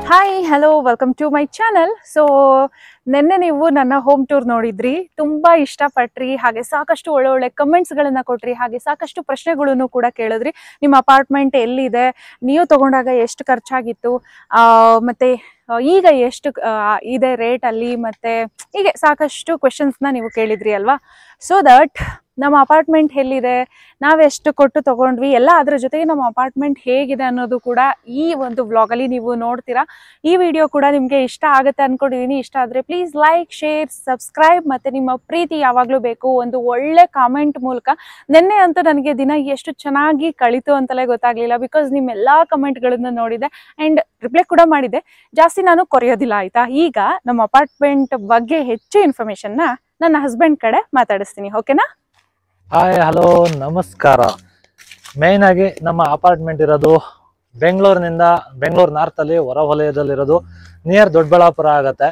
Hi hello welcome to my channel. So ನಿನ್ನೆ ನೀವು ನನ್ನ ಹೋಮ್ ಟೂರ್ ನೋಡಿದ್ರಿ, ತುಂಬಾ ಇಷ್ಟಪಟ್ರಿ, ಹಾಗೆ ಸಾಕಷ್ಟು ಒಳ್ಳೊಳ್ಳೆ ಕಮೆಂಟ್ಸ್ಗಳನ್ನ ಕೊಟ್ರಿ, ಹಾಗೆ ಸಾಕಷ್ಟು ಪ್ರಶ್ನೆಗಳನ್ನು ಕೂಡ ಕೇಳಿದ್ರಿ. ನಿಮ್ಮ ಅಪಾರ್ಟ್ಮೆಂಟ್ ಎಲ್ಲಿದೆ, ನೀವು ತಗೊಂಡಾಗ ಎಷ್ಟು ಖರ್ಚಾಗಿತ್ತು, ಮತ್ತೆ ಈಗ ಎಷ್ಟು ಇದೆ ರೇಟ್ ಅಲ್ಲಿ, ಮತ್ತೆ ಹೀಗೆ ಸಾಕಷ್ಟು ಕ್ವೆಶನ್ಸ್ನ ನೀವು ಕೇಳಿದ್ರಿ ಅಲ್ವಾ. ಸೊ ದಟ್ ನಮ್ಮ ಅಪಾರ್ಟ್ಮೆಂಟ್ ಎಲ್ಲಿದೆ, ನಾವೆಷ್ಟು ಕೊಟ್ಟು ತಗೊಂಡ್ವಿ ಎಲ್ಲ, ಅದ್ರ ಜೊತೆಗೆ ನಮ್ಮ ಅಪಾರ್ಟ್ಮೆಂಟ್ ಹೇಗಿದೆ ಅನ್ನೋದು ಕೂಡ ಈ ಒಂದು ವ್ಲಾಗಲ್ಲಿ ನೀವು ನೋಡ್ತೀರಾ. ಈ ವಿಡಿಯೋ ಕೂಡ ನಿಮಗೆ ಇಷ್ಟ ಆಗುತ್ತೆ ಅನ್ಕೊಂಡಿದೀನಿ. ಇಷ್ಟ ಆದರೆ ಪ್ಲೀಸ್ ಲೈಕ್, ಶೇರ್, ಸಬ್ಸ್ಕ್ರೈಬ್, ಮತ್ತೆ ನಿಮ್ಮ ಪ್ರೀತಿ ಯಾವಾಗಲೂ ಬೇಕು, ಒಂದು ಒಳ್ಳೆ ಕಾಮೆಂಟ್ ಮೂಲಕ. ನಿನ್ನೆ ಅಂತೂ ನನಗೆ ದಿನ ಎಷ್ಟು ಚೆನ್ನಾಗಿ ಕಳಿತು ಅಂತಲೇ ಗೊತ್ತಾಗ್ಲಿಲ್ಲ, ಬಿಕಾಸ್ ನಿಮ್ಮೆಲ್ಲಾ ಕಮೆಂಟ್ಗಳನ್ನ ನೋಡಿದೆ ಅಂಡ್ ರಿಪ್ಲೈ ಕೂಡ ಮಾಡಿದೆ. ಜಾಸ್ತಿ ನಾನು ಕೊರೆಯೋದಿಲ್ಲ ಆಯ್ತಾ. ಈಗ ನಮ್ಮ ಅಪಾರ್ಟ್ಮೆಂಟ್ ಬಗ್ಗೆ ಹೆಚ್ಚು ಇನ್ಫಾರ್ಮೇಶನ್ನ ನನ್ನ ಹಸ್ಬೆಂಡ್ ಕಡೆ ಮಾತಾಡಿಸ್ತೀನಿ, ಓಕೆನಾ? ಹಾಯ್ ಹಲೋ ನಮಸ್ಕಾರ. ಮೇನ್ ಆಗಿ ನಮ್ಮ ಅಪಾರ್ಟ್ಮೆಂಟ್ ಇರೋದು ಬೆಂಗಳೂರು ನಾರ್ತ್ ಅಲ್ಲಿ ಹೊರ ವಲಯದಲ್ಲಿರೋದು, ನಿಯರ್ ದೊಡ್ಡಬಳ್ಳಾಪುರ ಆಗತ್ತೆ.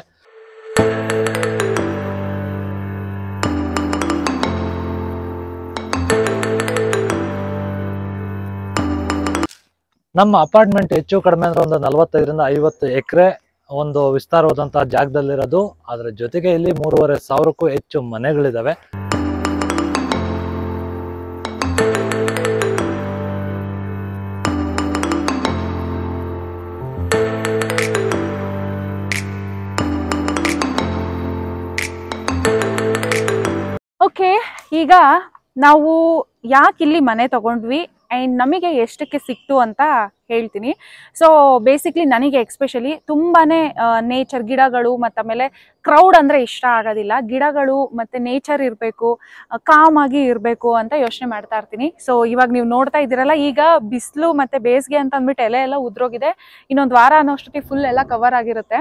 ನಮ್ಮ ಅಪಾರ್ಟ್ಮೆಂಟ್ ಹೆಚ್ಚು ಕಡಿಮೆ ಅಂದ್ರೆ ಒಂದು 45ರಿಂದ 50 ಎಕರೆ ಒಂದು ವಿಸ್ತಾರವಾದಂತಹ ಜಾಗದಲ್ಲಿರೋದು. ಅದರ ಜೊತೆಗೆ ಇಲ್ಲಿ 3,500ಕ್ಕೂ ಹೆಚ್ಚು ಮನೆಗಳಿದಾವೆ. ಓಕೆ, ಈಗ ನಾವು ಯಾಕೆ ಇಲ್ಲಿ ಮನೆ ತಗೊಂಡ್ವಿ ಆ್ಯಂಡ್ ನಮಗೆ ಎಷ್ಟಕ್ಕೆ ಸಿಕ್ತು ಅಂತ ಹೇಳ್ತೀನಿ. ಸೊ ಬೇಸಿಕ್ಲಿ ನನಗೆ ಎಕ್ಸ್ಪೆಷಲಿ ತುಂಬಾ ನೇಚರ್, ಗಿಡಗಳು ಮತ್ತು ಆಮೇಲೆ ಕ್ರೌಡ್ ಅಂದರೆ ಇಷ್ಟ ಆಗೋದಿಲ್ಲ. ಗಿಡಗಳು ಮತ್ತು ನೇಚರ್ ಇರಬೇಕು, ಕಾಮಾಗಿ ಇರಬೇಕು ಅಂತ ಯೋಚನೆ ಮಾಡ್ತಾ ಇರ್ತೀನಿ. ಸೊ ಇವಾಗ ನೀವು ನೋಡ್ತಾ ಇದ್ದೀರಲ್ಲ, ಈಗ ಬಿಸಿಲು ಮತ್ತು ಬೇಸಿಗೆ ಅಂತ ಅಂದ್ಬಿಟ್ಟು ಎಲೆ ಎಲ್ಲ ಉದ್ರೋಗಿದೆ. ಇನ್ನೊಂದು ವಾರ ಅನ್ನೋಷ್ಟೊತ್ತಿಗೆ ಫುಲ್ ಎಲ್ಲ ಕವರ್ ಆಗಿರುತ್ತೆ.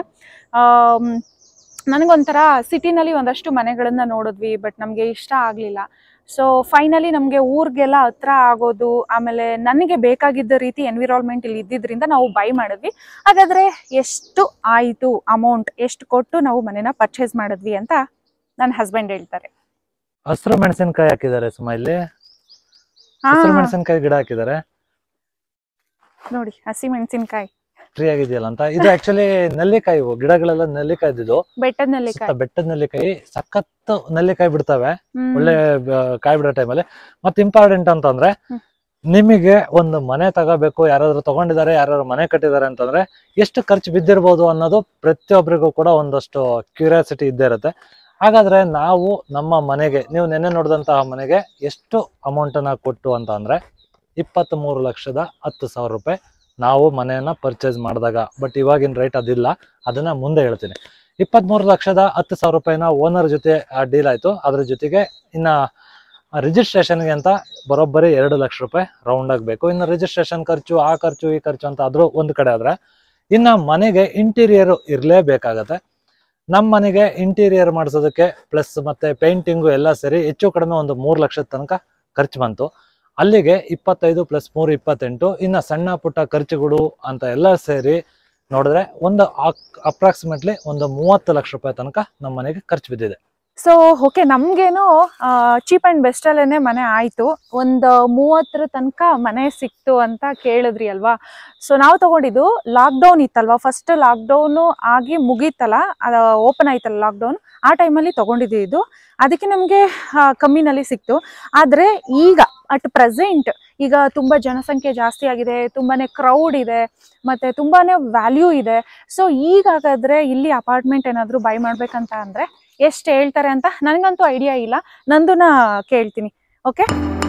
ನನಗೊಂಥರ ಸಿಟಿನಲ್ಲಿ ಒಂದಷ್ಟು ಮನೆಗಳನ್ನ ನೋಡಿದ್ವಿ, ಬಟ್ ನಮಗೆ ಇಷ್ಟ ಆಗಲಿಲ್ಲ. ಸೊ ಫೈನಲಿ ನಮಗೆ ಊರಿಗೆಲ್ಲ ಹತ್ರ ಆಗೋದು, ಆಮೇಲೆ ನನಗೆ ಬೇಕಾಗಿದ್ದ ರೀತಿ ಎನ್ವಿರಾನ್ಮೆಂಟ್ ಇಲ್ಲಿ ಇದ್ದಿದ್ದರಿಂದ ನಾವು ಬೈ ಮಾಡಿದ್ವಿ. ಹಾಗಾದರೆ ಎಷ್ಟು ಆಯಿತು ಅಮೌಂಟ್, ಎಷ್ಟು ಕೊಟ್ಟು ನಾವು ಮನೆನ ಪರ್ಚೇಸ್ ಮಾಡಿದ್ವಿ ಅಂತ ನನ್ನ ಹಸ್ಬೆಂಡ್ ಹೇಳ್ತಾರೆ. ಹಸಿರು ಮೆಣಸಿನಕಾಯಿ ಹಾಕಿದ್ದಾರೆ ಸುಮಾ, ಇಲ್ಲಿ ಹಸಿರು ಮೆಣಸಿನಕಾಯಿ ಗಿಡ ಹಾಕಿದ್ದಾರೆ ನೋಡಿ, ಹಸಿ ಮೆಣಸಿನಕಾಯಿ ಫ್ರೀ ಆಗಿದೆಯಲ್ಲ ಅಂತ. ಇದು ಆಕ್ಚುಲಿ ನೆಲ್ಲಿಕಾಯಿ, ಗಿಡಗಳೆಲ್ಲ ನೆಲ್ಲಿಕಾಯಿ ಇದ್ದು, ಬೆಟ್ಟದ ನೆಲ್ಲಿಕಾಯಿ ಸಖತ್ ನೆಲ್ಲಿಕಾಯಿ ಬಿಡ್ತವೆ ಒಳ್ಳೆ ಕಾಯಿ ಬಿಡೋ ಟೈಮಲ್ಲಿ. ಮತ್ತೆ ಇಂಪಾರ್ಟೆಂಟ್ ಅಂತಂದ್ರೆ, ನಿಮಗೆ ಒಂದು ಮನೆ ತಗೋಬೇಕು, ಯಾರಾದ್ರೂ ತಗೊಂಡಿದ್ದಾರೆ, ಯಾರು ಮನೆ ಕಟ್ಟಿದ್ದಾರೆ ಅಂತಂದ್ರೆ ಎಷ್ಟು ಖರ್ಚು ಬಿದ್ದಿರ್ಬೋದು ಅನ್ನೋದು ಪ್ರತಿಯೊಬ್ಬರಿಗೂ ಕೂಡ ಒಂದಷ್ಟು ಕ್ಯೂರಿಯಾಸಿಟಿ ಇದ್ದೇ ಇರುತ್ತೆ. ಹಾಗಾದ್ರೆ ನಾವು ನಮ್ಮ ಮನೆಗೆ, ನೀವು ನೆನ್ನೆ ನೋಡಿದಂತಹ ಮನೆಗೆ ಎಷ್ಟು ಅಮೌಂಟ್ ಅನ್ನ ಕೊಟ್ಟು ಅಂತ ಅಂದ್ರೆ 23,10,000 ರೂಪಾಯಿ ನಾವು ಮನೆಯನ್ನ ಪರ್ಚೇಸ್ ಮಾಡಿದಾಗ. ಬಟ್ ಇವಾಗಿನ ರೇಟ್ ಅದಿಲ್ಲ, ಅದನ್ನ ಮುಂದೆ ಹೇಳ್ತೀನಿ. 23,10,000 ರೂಪಾಯಿನ ಓನರ್ ಜೊತೆ ಡೀಲ್ ಆಯ್ತು. ಅದ್ರ ಜೊತೆಗೆ ಇನ್ನ ರಿಜಿಸ್ಟ್ರೇಷನ್ಗೆ ಅಂತ ಬರೋಬ್ಬರಿ 2 ಲಕ್ಷ ರೂಪಾಯಿ ರೌಂಡ್ ಆಗಬೇಕು. ಇನ್ನು ರಿಜಿಸ್ಟ್ರೇಷನ್ ಖರ್ಚು, ಆ ಖರ್ಚು, ಈ ಖರ್ಚು ಅಂತ ಅದ್ರ ಒಂದು ಕಡೆ ಆದ್ರೆ, ಇನ್ನ ಮನೆಗೆ ಇಂಟೀರಿಯರ್ ಇರಲೇಬೇಕಾಗತ್ತೆ. ನಮ್ಮ ಮನೆಗೆ ಇಂಟೀರಿಯರ್ ಮಾಡಿಸೋದಕ್ಕೆ ಪ್ಲಸ್ ಮತ್ತೆ ಪೇಂಟಿಂಗು ಎಲ್ಲ ಸೇರಿ ಹೆಚ್ಚು ಕಡಿಮೆ ಒಂದು 3 ಲಕ್ಷದ ತನಕ ಖರ್ಚು ಬಂತು. ಅಲ್ಲಿಗೆ 25 + 3 28. ಇನ್ನು ಸಣ್ಣ ಪುಟ್ಟ ಖರ್ಚುಗಳು ಅಂತ ಎಲ್ಲ ಸೇರಿ ನೋಡಿದ್ರೆ ಒಂದು ಅಪ್ರಾಕ್ಸಿಮೇಟ್ಲಿ ಒಂದು 30 ಲಕ್ಷ ರೂಪಾಯಿ ತನಕ ನಮ್ಮ ಮನೆಗೆ ಖರ್ಚು ಬಿದ್ದಿದೆ. ಸೊ ಓಕೆ, ನಮ್ಗೇನು ಚೀಪ್ ಅಂಡ್ ಬೆಸ್ಟ್ ಅಲ್ಲೇನೆ ಮನೆ ಆಯ್ತು. ಒಂದು 30 ತನಕ ಮನೆ ಸಿಕ್ತು ಅಂತ ಕೇಳಿದ್ರಿ ಅಲ್ವಾ. ಸೊ ನಾವು ತಗೊಂಡಿದ್ದು ಲಾಕ್ಡೌನ್ ಇತ್ತಲ್ವಾ, ಫಸ್ಟ್ ಲಾಕ್ಡೌನು ಆಗಿ ಮುಗೀತಲ್ಲ, ಓಪನ್ ಆಯ್ತಲ್ಲ ಲಾಕ್ಡೌನ್, ಆ ಟೈಮಲ್ಲಿ ತಗೊಂಡಿದ್ದು ಇದು. ಅದಕ್ಕೆ ನಮಗೆ ಕಮ್ಮಿನಲ್ಲಿ ಸಿಕ್ತು. ಆದರೆ ಈಗ ಅಟ್ ಪ್ರೆಸೆಂಟ್ ಈಗ ತುಂಬ ಜನಸಂಖ್ಯೆ ಜಾಸ್ತಿ ಆಗಿದೆ, ತುಂಬಾನೇ ಕ್ರೌಡ್ ಇದೆ, ಮತ್ತೆ ತುಂಬಾನೇ ವ್ಯಾಲ್ಯೂ ಇದೆ. ಸೊ ಈಗಾಗಾದ್ರೆ ಇಲ್ಲಿ ಅಪಾರ್ಟ್ಮೆಂಟ್ ಏನಾದರೂ ಬೈ ಮಾಡ್ಬೇಕಂತ ಅಂದ್ರೆ ಎಷ್ಟು ಹೇಳ್ತಾರೆ ಅಂತ ನನಗಂತೂ ಐಡಿಯಾ ಇಲ್ಲ, ನಂದುನ ಕೇಳ್ತೀನಿ. ಓಕೆ,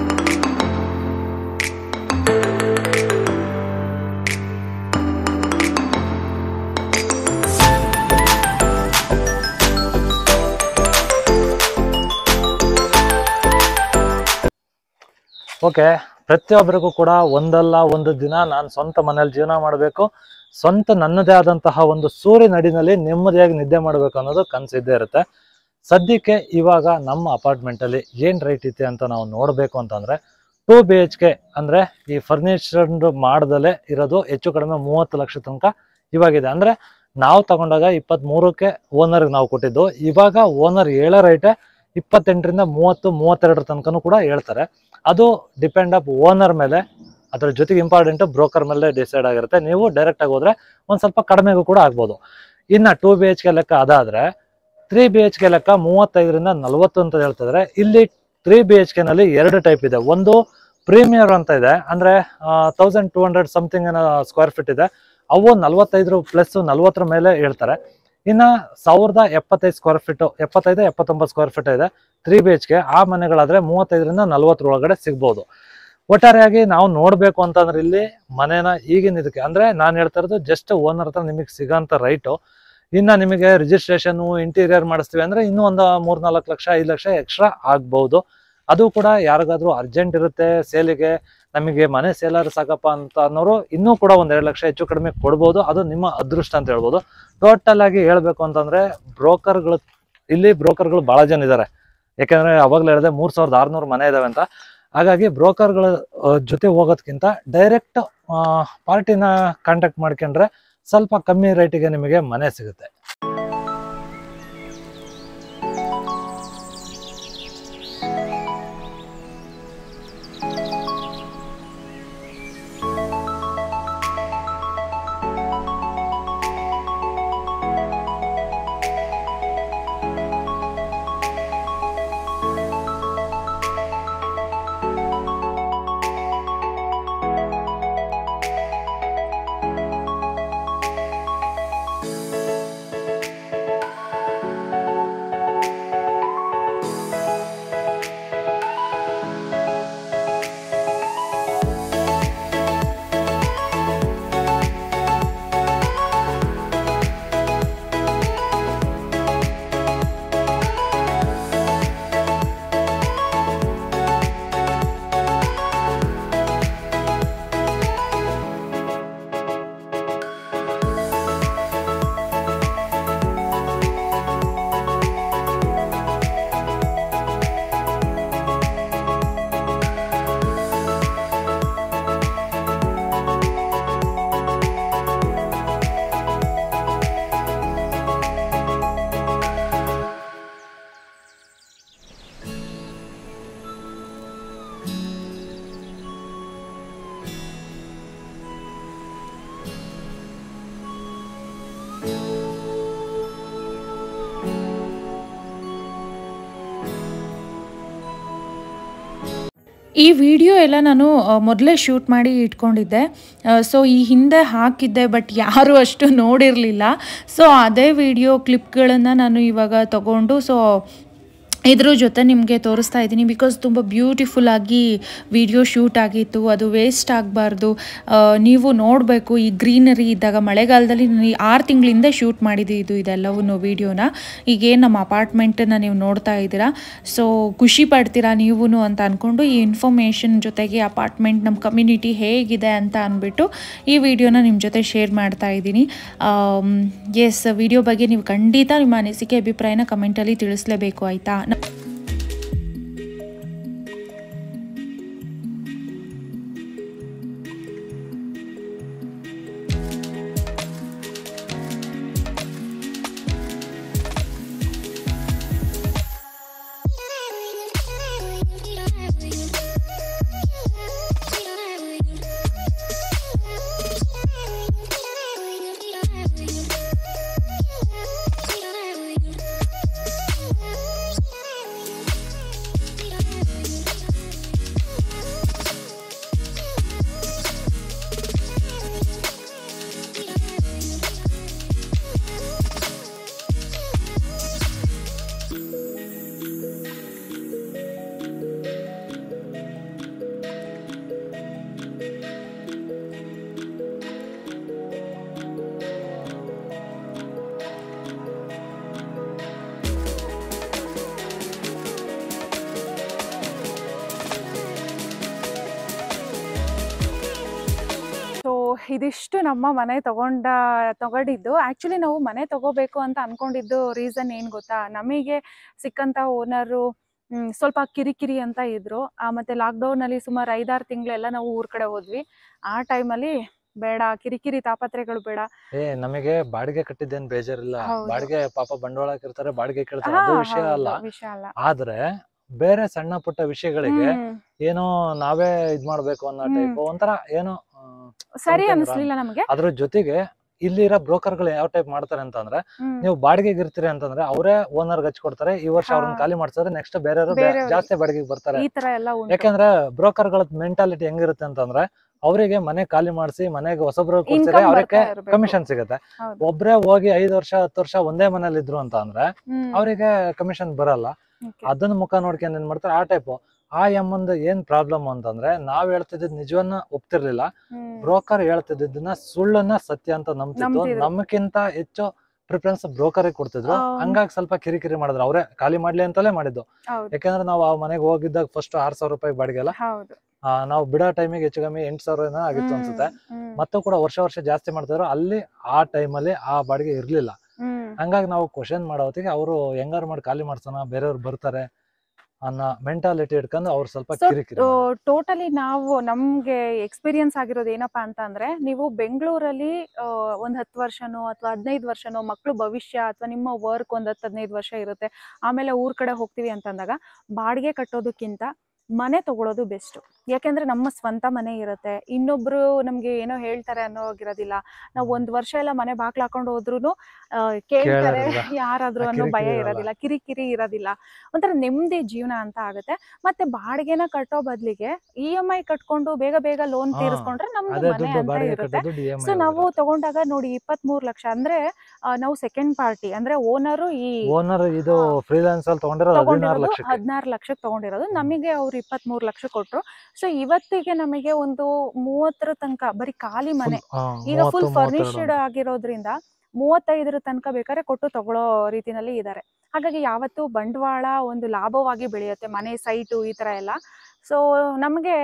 ಓಕೆ, ಪ್ರತಿಯೊಬ್ಬರಿಗೂ ಕೂಡ ಒಂದಲ್ಲ ಒಂದು ದಿನ ನಾನು ಸ್ವಂತ ಮನೇಲಿ ಜೀವನ ಮಾಡಬೇಕು, ಸ್ವಂತ ನನ್ನದೇ ಆದಂತಹ ಒಂದು ಸೂರಿನಡಿನಲ್ಲಿ ನೆಮ್ಮದಿಯಾಗಿ ನಿದ್ದೆ ಮಾಡಬೇಕು ಅನ್ನೋದು ಕನಸಿದ್ದೇ ಇರುತ್ತೆ. ಸದ್ಯಕ್ಕೆ ಇವಾಗ ನಮ್ಮ ಅಪಾರ್ಟ್ಮೆಂಟ್ ಅಲ್ಲಿ ಏನ್ ರೇಟ್ ಐತೆ ಅಂತ ನಾವು ನೋಡ್ಬೇಕು ಅಂತಂದ್ರೆ, 2 BHK ಅಂದ್ರೆ ಈ ಫರ್ನಿಚರ್ ಮಾಡ್ದಲೇ ಇರೋದು ಹೆಚ್ಚು ಕಡಿಮೆ 30 ಲಕ್ಷ ತನಕ ಇವಾಗಿದೆ. ಅಂದ್ರೆ ನಾವು ತಗೊಂಡಾಗ 23ಕ್ಕೆ ಓನರ್ ನಾವು ಕೊಟ್ಟಿದ್ದು. ಇವಾಗ ಓನರ್ ಹೇಳೋ ರೇಟೇ 28ರಿಂದ 30, 32 ತನಕನೂ ಕೂಡ ಹೇಳ್ತಾರೆ. ಅದು ಡಿಪೆಂಡ್ ಅಪ್ ಓನರ್ ಮೇಲೆ, ಅದ್ರ ಜೊತೆಗೆ ಇಂಪಾರ್ಟೆಂಟ್ ಬ್ರೋಕರ್ ಮೇಲೆ ಡಿಸೈಡ್ ಆಗಿರುತ್ತೆ. ನೀವು ಡೈರೆಕ್ಟ್ ಆಗಿ ಹೋದ್ರೆ ಒಂದ್ ಸ್ವಲ್ಪ ಕಡಿಮೆಗೂ ಕೂಡ ಆಗ್ಬೋದು. ಇನ್ನ 2 BHK ಲೆಕ್ಕ ಅದಾದ್ರೆ 3 BHK ಲೆಕ್ಕ 35ರಿಂದ 40 ಅಂತ ಹೇಳ್ತಿದ್ರೆ. ಇಲ್ಲಿ 3 BHK ನಲ್ಲಿ 2 ಟೈಪ್ ಇದೆ. ಒಂದು ಪ್ರೀಮಿಯರ್ ಅಂತ ಇದೆ, ಅಂದ್ರೆ 1200 ಸಮಥಿಂಗ್ ಸ್ಕ್ವೇರ್ ಫೀಟ್ ಇದೆ. ಅವು 45 ಪ್ಲಸ್ 40 ಮೇಲೆ ಹೇಳ್ತಾರೆ. ಇನ್ನ 1075 ಸ್ಕ್ವೇರ್ ಫೀಟ್, 75-79 ಸ್ಕ್ವೇರ್ ಫೀಟ್ ಇದೆ 3 BHK. ಆ ಮನೆಗಳಾದ್ರೆ 35ರಿಂದ 40 ಒಳಗಡೆ ಸಿಗ್ಬೋದು. ಒಟ್ಟಾರೆಯಾಗಿ ನಾವು ನೋಡ್ಬೇಕು ಅಂತಂದ್ರೆ ಇಲ್ಲಿ ಮನೇನ ಈಗಿನ ಇದಕ್ಕೆ, ಅಂದ್ರೆ ನಾನು ಹೇಳ್ತಾ ಇರೋದು ಜಸ್ಟ್ ಓನರ್ ಹತ್ರ ನಿಮಗೆ ಸಿಗೋಂತ ರೈಟು. ಇನ್ನ ನಿಮಗೆ ರಿಜಿಸ್ಟ್ರೇಷನ್ ಇಂಟೀರಿಯರ್ ಮಾಡಿಸ್ತೀವಿ ಅಂದ್ರೆ ಇನ್ನೂ ಒಂದು 3-4 ಲಕ್ಷ 5 ಲಕ್ಷ ಎಕ್ಸ್ಟ್ರಾ ಆಗ್ಬಹುದು. ಅದು ಕೂಡ ಯಾರಿಗಾದ್ರೂ ಅರ್ಜೆಂಟ್ ಇರುತ್ತೆ ಸೇಲಿಗೆ, ನಮಗೆ ಮನೆ ಸೇಲರ್ ಸಾಕಪ್ಪ ಅಂತ ಅನ್ನೋರು ಇನ್ನೂ ಕೂಡ 1-2 ಲಕ್ಷ ಹೆಚ್ಚು ಕಡಿಮೆ ಕೊಡ್ಬೋದು. ಅದು ನಿಮ್ಮ ಅದೃಷ್ಟ ಅಂತ ಹೇಳ್ಬೋದು. ಟೋಟಲ್ ಆಗಿ ಹೇಳ್ಬೇಕು ಅಂತಂದ್ರೆ ಇಲ್ಲಿ ಬ್ರೋಕರ್ಗಳು ಬಹಳ ಜನ ಇದ್ದಾರೆ. ಯಾಕಂದ್ರೆ ಅವಾಗ್ಲೇ ಹೇಳಿದೆ 3600 ಮನೆ ಇದಾವೆ ಅಂತ. ಹಾಗಾಗಿ ಬ್ರೋಕರ್ಗಳ ಜೊತೆ ಹೋಗೋದಕ್ಕಿಂತ ಡೈರೆಕ್ಟ್ ಪಾರ್ಟಿನ ಕಾಂಟ್ಯಾಕ್ಟ್ ಮಾಡ್ಕೊಂಡ್ರೆ ಸ್ವಲ್ಪ ಕಮ್ಮಿ ರೇಟಿಗೆ ನಿಮಗೆ ಮನೆ ಸಿಗುತ್ತೆ. ಈ ವಿಡಿಯೋ ಎಲ್ಲ ನಾನು ಮೊದಲೇ ಶೂಟ್ ಮಾಡಿ ಇಟ್ಕೊಂಡಿದ್ದೆ. ಸೊ ಈ ಹಿಂದೆ ಹಾಕಿದ್ದೆ, ಬಟ್ ಯಾರೂ ಅಷ್ಟು ನೋಡಿರಲಿಲ್ಲ. ಸೊ ಅದೇ ವಿಡಿಯೋ ಕ್ಲಿಪ್ಗಳನ್ನು ನಾನು ಇವಾಗ ತಗೊಂಡು ಇದ್ರ ಜೊತೆ ನಿಮಗೆ ತೋರಿಸ್ತಾ ಇದ್ದೀನಿ. ಬಿಕಾಸ್ ತುಂಬ ಬ್ಯೂಟಿಫುಲ್ಲಾಗಿ ವಿಡಿಯೋ ಶೂಟ್ ಆಗಿತ್ತು. ಅದು ವೇಸ್ಟ್ ಆಗಬಾರ್ದು, ನೀವು ನೋಡಬೇಕು. ಈ ಗ್ರೀನರಿ ಇದ್ದಾಗ ಮಳೆಗಾಲದಲ್ಲಿ 6 ತಿಂಗಳಿಂದ ಶೂಟ್ ಮಾಡಿದ್ದು ಇದೆಲ್ಲವೂ ವಿಡಿಯೋನ. ಈಗೇನು ನಮ್ಮ ಅಪಾರ್ಟ್ಮೆಂಟನ್ನು ನೀವು ನೋಡ್ತಾ ಇದ್ದೀರಾ. ಸೊ ಖುಷಿ ಪಡ್ತೀರಾ ನೀವು ಅಂತ ಅಂದ್ಕೊಂಡು ಈ ಇನ್ಫಾರ್ಮೇಷನ್ ಜೊತೆಗೆ ಅಪಾರ್ಟ್ಮೆಂಟ್ ನಮ್ಮ ಕಮ್ಯುನಿಟಿ ಹೇಗಿದೆ ಅಂತ ಅಂದ್ಬಿಟ್ಟು ಈ ವಿಡಿಯೋನ ನಿಮ್ಮ ಜೊತೆ ಶೇರ್ ಮಾಡ್ತಾ ಇದ್ದೀನಿ. ಎಸ್, ವಿಡಿಯೋ ಬಗ್ಗೆ ನೀವು ಖಂಡಿತ ನಿಮ್ಮ ಅನಿಸಿಕೆ ಅಭಿಪ್ರಾಯನ ಕಮೆಂಟಲ್ಲಿ ತಿಳಿಸಲೇಬೇಕು, ಆಯಿತಾ. ಇದಿಷ್ಟು ನಮ್ಮ ಮನೆ ತಗೊಂಡಿದ್ದು. ಆ್ಯಕ್ಚುಲಿ ನಾವು ಮನೆ ತಗೋಬೇಕು ಅಂತ ಅಂದ್ಕೊಂಡಿದ್ದು ರೀಸನ್ ಏನು ಗೊತ್ತಾ, ನಮಗೆ ಸಿಕ್ಕಂಥ ಓನರು ಸ್ವಲ್ಪ ಕಿರಿಕಿರಿ ಅಂತ ಇದ್ರು. ಮತ್ತು ಲಾಕ್ಡೌನಲ್ಲಿ ಸುಮಾರು 5-6 ತಿಂಗಳೆಲ್ಲ ನಾವು ಊರ ಕಡೆ ಹೋದ್ವಿ. ಆ ಟೈಮಲ್ಲಿ ಬೇಡ, ಕಿರಿಕಿರಿ ತಾಪತ್ರೆಗಳು ಬೇಡ. ನಮಗೆ ಬಾಡಿಗೆ ಕಟ್ಟಿದ್ದೇನು ಬೇಜಾರಿಲ್ಲ. ಬಾಡಿಗೆ ಪಾಪ ಬಂಡವಾಳ ಹಾಕಿರ್ತಾರೆ, ಬಾಡಿಗೆ ಕೇಳ್ತಾರೆ, ಅದು ವಿಷಯ ಅಲ್ಲ. ಆದ್ರೆ ಬೇರೆ ಸಣ್ಣ ಪುಟ್ಟ ವಿಷಯಗಳಿಗೆ ಏನೋ ನಾವೇ ಇದ್ ಮಾಡ್ಬೇಕು ಅನ್ನೋ ಟೈಪ್ ಒಂಥರ ಏನೋ ಸರಿ ಅನಿಸ್ಲಿಲ್ಲ ನಮಗೆ. ಅದ್ರ ಜೊತೆಗೆ ಇಲ್ಲಿರೋ ಬ್ರೋಕರ್ ಗಳು ಯಾವ ಟೈಪ್ ಮಾಡ್ತಾರೆ ಅಂತಂದ್ರೆ, ನೀವು ಬಾಡಿಗೆಗೆ ಇರ್ತೀರಿ ಅಂತಂದ್ರೆ ಅವರೇ ಓನರ್ ಹಚ್ ಕೊಡ್ತಾರೆ, ಈ ವರ್ಷ ಅವ್ರನ್ನ ಖಾಲಿ ಮಾಡ್ಸಿದ್ರೆ ನೆಕ್ಸ್ಟ್ ಬೇರೆಯವರು ಜಾಸ್ತಿ ಬಾಡಿಗೆಗೆ ಬರ್ತಾರೆ. ಯಾಕಂದ್ರೆ ಬ್ರೋಕರ್ ಗಳ ಮೆಂಟಾಲಿಟಿ ಹೆಂಗಿರುತ್ತೆ ಅಂತಂದ್ರೆ, ಅವರಿಗೆ ಮನೆ ಖಾಲಿ ಮಾಡಿಸಿ ಮನೆಗೆ ಹೊಸಬ್ರು ಕೊಡ್ಸಿದ್ರೆ ಅವ್ರಿಗೆ ಕಮಿಷನ್ ಸಿಗುತ್ತೆ. ಒಬ್ರೇ ಹೋಗಿ 5 ವರ್ಷ 10 ವರ್ಷ ಒಂದೇ ಮನೇಲಿ ಇದ್ರು ಅಂತ ಅಂದ್ರೆ ಅವರಿಗೆ ಕಮಿಷನ್ ಬರಲ್ಲ. ಅದನ್ನ ಮುಖ ನೋಡ್ಕೊಂಡು ಏನ್ ಮಾಡ್ತಾರೆ ಆ ಟೈಪ್. ಆ ಎಮ್ಮಂದ್ ಏನ್ ಪ್ರಾಬ್ಲಮ್ ಅಂತಂದ್ರೆ, ನಾವ್ ಹೇಳ್ತಿದ್ ನಿಜವನ್ನ ಒಪ್ತಿರ್ಲಿಲ್ಲ, ಬ್ರೋಕರ್ ಹೇಳ್ತಿದ್ದನ್ನ ಸುಳ್ಳನ್ನ ಸತ್ಯ ಅಂತ ನಂಬ್ತಿತ್ತು. ನಮ್ಗಿಂತ ಹೆಚ್ಚು ಪ್ರಿಫರೆನ್ಸ್ ಬ್ರೋಕರ್ ಕೊಡ್ತಿದ್ರು. ಹಂಗಾಗಿ ಸ್ವಲ್ಪ ಕಿರಿಕಿರಿ ಮಾಡಿದ್ರು, ಅವರೇ ಖಾಲಿ ಮಾಡ್ಲಿ ಅಂತಲೇ ಮಾಡಿದ್ದು. ಯಾಕಂದ್ರೆ ನಾವು ಆ ಮನೆಗೆ ಹೋಗಿದ್ದಾಗ ಫಸ್ಟ್ 6,000 ರೂಪಾಯಿ ಬಾಡಿಗೆ ಅಲ್ಲ, ನಾವು ಬಿಡೋ ಟೈಮಿಗೆ ಹೆಚ್ಚು ಕಮ್ಮಿ 8,000 ಆಗಿತ್ತು ಅನ್ಸುತ್ತೆ. ಮತ್ತು ಕೂಡ ವರ್ಷ ಜಾಸ್ತಿ ಮಾಡ್ತಿದ್ರು. ಅಲ್ಲಿ ಆ ಟೈಮಲ್ಲಿ ಆ ಬಾಡಿಗೆ ಇರ್ಲಿಲ್ಲ. ಹಂಗಾಗಿ ನಾವು ಕ್ವಶನ್ ಮಾಡೋ ಹೊತ್ತಿಗೆ ಅವರು ಹೆಂಗಾರು ಮಾಡಿ ಖಾಲಿ ಮಾಡ್ಸೋಣ, ಬೇರೆಯವ್ರು ಬರ್ತಾರೆ ಅನ್ನೋ ಮೆಂಟಾಲಿಟಿ ಇಟ್ಕೊಂಡು ಅವ್ರು ಸ್ವಲ್ಪ ಕಿರಿಕಿರಿ. ಟೋಟಲಿ ನಾವು ನಮ್ಗೆ ಎಕ್ಸ್ಪೀರಿಯನ್ಸ್ ಆಗಿರೋದು ಏನಪ್ಪಾ ಅಂತ ಅಂದ್ರೆ, ನೀವು ಬೆಂಗಳೂರಲ್ಲಿ ಒಂದ್ 10 ವರ್ಷನೋ ಅಥವಾ 15 ವರ್ಷನೋ ಮಕ್ಳು ಭವಿಷ್ಯ ಅಥವಾ ನಿಮ್ಮ ವರ್ಕ್ ಒಂದ್ 10-15 ವರ್ಷ ಇರುತ್ತೆ, ಆಮೇಲೆ ಊರ್ ಕಡೆ ಹೋಗ್ತೀವಿ ಅಂತಂದಾಗ ಬಾಡಿಗೆ ಕಟ್ಟೋದಕ್ಕಿಂತ ಮನೆ ತಗೊಳ್ಳೋದು ಬೆಸ್ಟ್. ಯಾಕೆಂದ್ರೆ ನಮ್ಮ ಸ್ವಂತ ಮನೆ ಇರುತ್ತೆ, ಇನ್ನೊಬ್ರು ನಮ್ಗೆ ಏನೋ ಹೇಳ್ತಾರೆ ಅನ್ನೋಗಿರೋದಿಲ್ಲ. ನಾವು 1 ವರ್ಷ ಎಲ್ಲ ಮನೆ ಬಾಗ್ಲು ಹಾಕೊಂಡು ಹೋದ್ರು ಕೇಳ್ತಾರೆ ಯಾರಾದ್ರೂ ಅನ್ನೋ ಭಯ ಇರೋದಿಲ್ಲ, ಕಿರಿಕಿರಿ ಇರೋದಿಲ್ಲ, ಒಂಥರ ನೆಮ್ಮದಿ ಜೀವನ ಅಂತ ಆಗುತ್ತೆ. ಮತ್ತೆ ಬಾಡಿಗೆನ ಕಟ್ಟೋ ಬದ್ಲಿಗೆ EMI ಕಟ್ಕೊಂಡು ಬೇಗ ಲೋನ್ ತೀರಿಸ್ಕೊಂಡ್ರೆ ನಮ್ದು ಮನೆ ಅಂತ ಇರುತ್ತೆ. ಸೊ ನಾವು ತಗೊಂಡಾಗ ನೋಡಿ 23 ಲಕ್ಷ ಅಂದ್ರೆ ನಾವು ಸೆಕೆಂಡ್ ಪಾರ್ಟಿ ಅಂದ್ರೆ ಓನರ್ ಇದು ಫ್ರೀಲಾನ್ಸ್ ಅಲ್ಲಿ ತಗೊಂಡಿರೋದು 16 ಲಕ್ಷಕ್ಕೆ ತಗೊಂಡಿರೋದು, ನಮಗೆ ಅವ್ರು 23 ಲಕ್ಷ ಕೊಟ್ರು. ಸೊ ಇವತ್ತಿಗೆ ನಮಗೆ ಒಂದು 30ರ ತನಕ ಬರೀ ಖಾಲಿ ಮನೆ, ಈಗ ಫುಲ್ ಫರ್ನಿಶ್ಡ್ ಆಗಿರೋದ್ರಿಂದ 35ರ ತನಕ ಬೇಕಾದ್ರೆ ಕೊಟ್ಟು ತಗೊಳ್ಳೋ ರೀತಿನಲ್ಲಿ ಇದ್ದಾರೆ. ಹಾಗಾಗಿ ಯಾವತ್ತು ಬಂಡವಾಳ ಒಂದು ಲಾಭವಾಗಿ ಬೆಳೆಯುತ್ತೆ, ಮನೆ ಸೈಟು ಈ ತರ ಎಲ್ಲ. ಸೊ ನಮಗೆ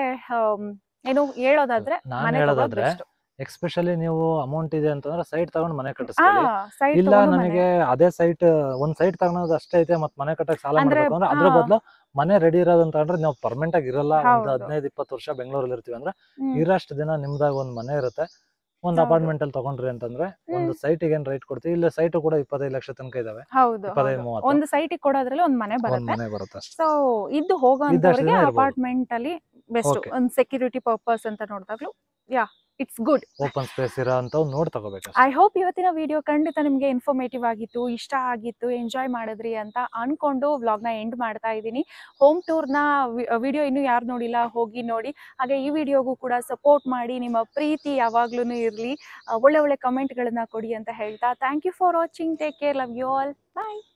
ಏನು ಹೇಳೋದಾದ್ರೆ ಮನೆ ತಗೊಳ್ಳೋದು ಬೆಸ್ಟ್. ಎಕ್ಸ್ಪೆಷಲಿ ನೀವು ಅಮೌಂಟ್ ಇದೆ ಅಂತಂದ್ರೆ ಸೈಟ್ ತಗೊಂಡು ಮನೆ ಕಟ್ಟಿಸ್ಕೊಳ್ಳಿ. ಇಲ್ಲ ನನಗೆ ಅದೇ ಸೈಟ್ ಒಂದ್ ಸೈಟ್ ತಗೊಳೋದು ಅಷ್ಟೇ ಐತೆ ಮತ್ತೆ ಮನೆ ಕಟ್ಟಕ್ಕೆ ಸಾಲ ಮಾಡ್ಬೇಕು ಅಂದ್ರೆ ಅದ್ರ ಬದಲು ಮನೆ ರೆಡಿ ಇರೋದು ಅಂತ ಅಂದ್ರೆ ನಾವು ಪರ್ಮನೆಂಟ್ ಆಗಿ ಇರಲ್ಲ, ಒಂದು 15-20 ವರ್ಷ ಬೆಂಗಳೂರಲ್ಲಿ ಇರ್ತೀವಿ ಅಂದ್ರೆ ಇರಷ್ಟು ದಿನ ನಿಮ್ದಾಗ ಒಂದ್ ಮನೆ ಇರುತ್ತೆ. ಒಂದು ಅಪಾರ್ಟ್ಮೆಂಟ್ ಅಲ್ಲಿ ತಗೊಂಡ್ರಿ ಅಂತಂದ್ರೆ ಒಂದು ಸೈಟಿಗೆ ಏನ್ ರೈಟ್ ಕೊಡ್ತೀವಿ, ಇಲ್ಲ ಸೈಟ್ ಕೂಡ 25 ಲಕ್ಷ ತನಕ ಇದಾವೆ. 25-30 ಒಂದು ಸೈಟಿಗೆ ಕೊಡೋದ್ರಲ್ಲಿ ಒಂದು ಮನೆ ಬರುತ್ತೆ. ಸೊ ಇದು ಹೋಗೋಂತವರಿಗೆ ಅಪಾರ್ಟ್ಮೆಂಟ್ ಅಲ್ಲಿ ಬೆಸ್ಟ್. ಒಂದು ಸೆಕ್ಯೂರಿಟಿ ಪರ್ಪಸ್ ಅಂತ ನೋಡಿದಾಗ್ಲೂ ಇಟ್ಸ್ ಗುಡ್. ಓಪನ್ ಸ್ಪೇಸ್ ಇರೋ ಅಂತ ನೋಡಿ ತಗೋಬೇಕು. ಐ ಹೋಪ್ ಇವತ್ತಿನ ವಿಡಿಯೋ ಖಂಡಿತ ನಿಮ್ಗೆ ಇನ್ಫಾರ್ಮೇಟಿವ್ ಆಗಿತ್ತು, ಇಷ್ಟ ಆಗಿತ್ತು, ಎಂಜಾಯ್ ಮಾಡಿದ್ರಿ ಅಂತ ಅನ್ಕೊಂಡು ವ್ಲಾಗ್ ನ ಎಂಡ್ ಮಾಡ್ತಾ ಇದ್ದೀನಿ. ಹೋಮ್ ಟೂರ್ ನ ವಿಡಿಯೋ ಇನ್ನು ಯಾರು ನೋಡಿಲ್ಲ ಹೋಗಿ ನೋಡಿ. ಹಾಗೆ ಈ ವಿಡಿಯೋಗೂ ಕೂಡ ಸಪೋರ್ಟ್ ಮಾಡಿ, ನಿಮ್ಮ ಪ್ರೀತಿ ಯಾವಾಗ್ಲೂ ಇರ್ಲಿ, ಒಳ್ಳೆ ಕಮೆಂಟ್ ಗಳನ್ನ ಕೊಡಿ ಅಂತ ಹೇಳ್ತಾ thank you for watching. Take care, love you all, bye.